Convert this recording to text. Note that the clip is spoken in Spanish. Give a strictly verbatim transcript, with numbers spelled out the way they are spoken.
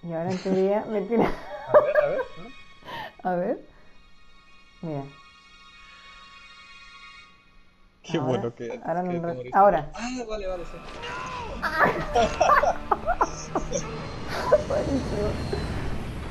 Y ahora en teoría me tira. A ver, a ver. ¿no? A ver. Mira. Qué Ahora, bueno que, ahora, que no, te re- moriste. ahora. Ah, vale, vale, sí.